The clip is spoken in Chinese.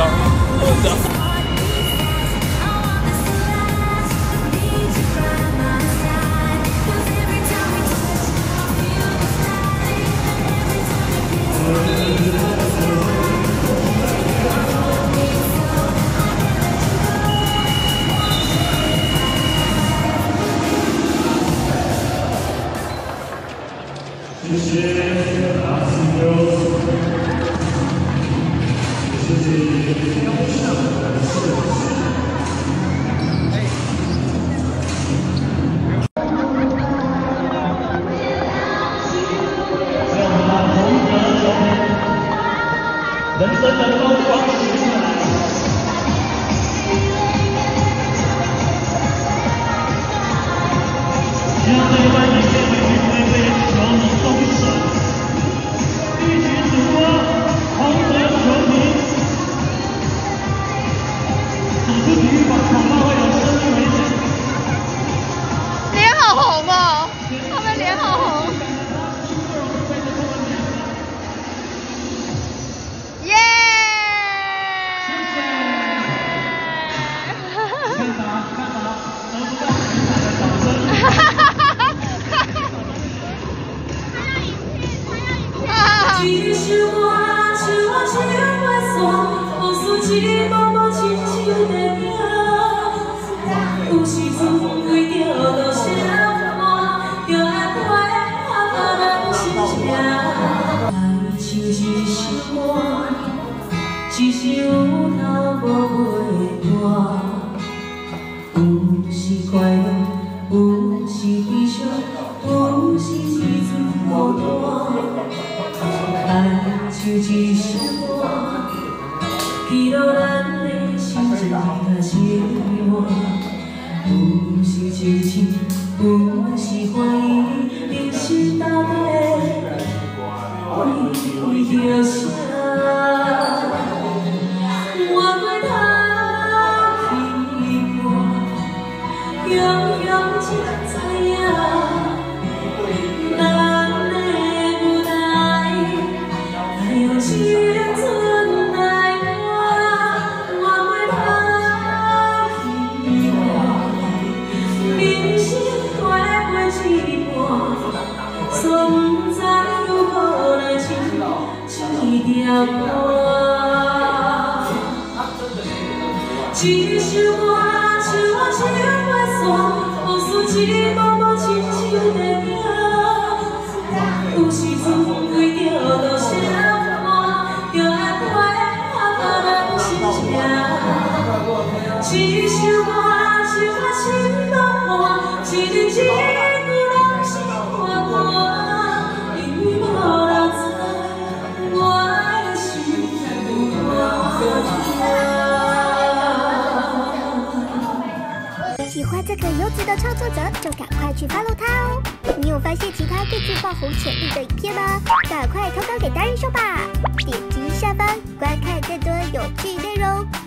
到，混的。 谢谢大朋友，谢谢雕像的设计。让我们把同德从人生的高光写出来。让这一段影片为球迷送上，一起主播同德球迷，走出体育馆恐怕会有生命危险。 脸好红哦，他们脸好红。耶！ 看啥？看啥？得不到精彩的掌声。 一首歌，唱我唱袂煞，往事一幕幕亲像电影。有时阵为着多少汗，就爱破坏人心情。爱像一首歌，一时有头无尾歌。有时快乐，有时悲伤，有时一阵孤单。爱像一首歌，记录咱的心情甲生活。有时凄凄，有时欢喜，人生到底为着啥？我过头去看，永远才知影。青春来过，我过头去看，人生过过一半，煞不知如何来唱一条歌。一首歌，唱我唱袂煞，往事一幕幕亲像电影。有时阵为着多少？就爱破坏人心情，一首歌唱我心落汗，一日一句拢是我歌，因为无人知我的心有多痛。 喜欢这个优质的创作者，就赶快去 follow 他哦！你有发现其他更具爆红潜力的影片吗？赶快投稿给达人秀吧！点击下方观看更多有趣内容。